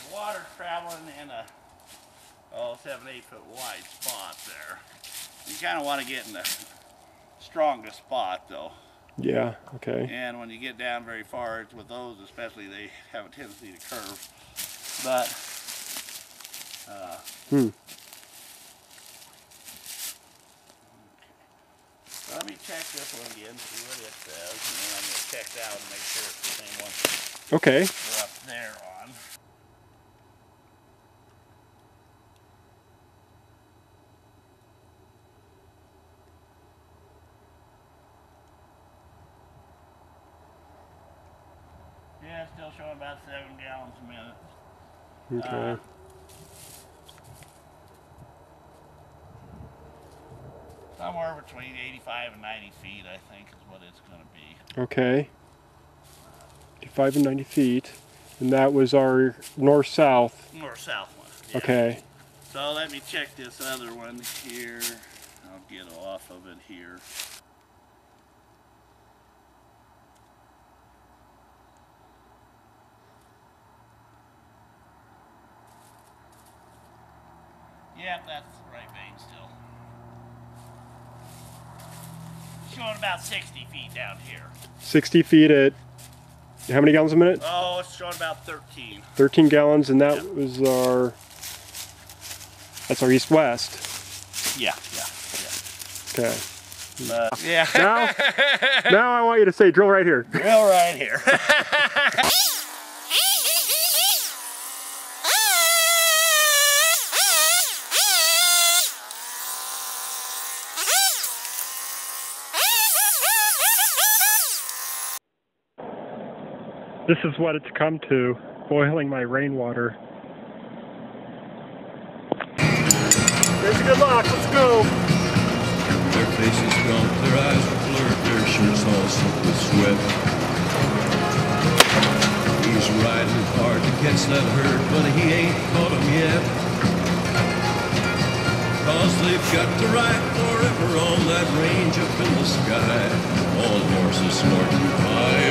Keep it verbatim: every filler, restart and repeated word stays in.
water's traveling in a oh seven, eight foot wide spot there. You kind of want to get in the strongest spot though. Yeah, okay. And when you get down very far, with those especially, they have a tendency to curve. But, uh, hmm. So let me check this one again, see what it says, and then I'm going to check it out and make sure it's the same one. Okay. We're up there on. Yeah, it's still showing about seven gallons a minute. Okay. Uh, somewhere between eighty-five and ninety feet, I think, is what it's going to be. Okay. eighty-five and ninety feet. And that was our north-south. North-south one. Yeah. Okay. So let me check this other one here. I'll get off of it here. Yep, that's the right vein still. Showing about sixty feet down here. sixty feet at how many gallons a minute? Oh, it's showing about thirteen. thirteen gallons, and that yep. was our, that's our east-west. Yeah, yeah, yeah. Okay. But, yeah. Now, now I want you to say drill right here. Drill right here. This is what it's come to, boiling my rainwater. Here's a good luck, let's go! Their faces gaunt, their eyes are blurred, their shirts all soaked with sweat. He's riding hard to catch that herd, but he ain't caught 'em yet. Cause they've got to ride forever on that range up in the sky. All horses snorting fire.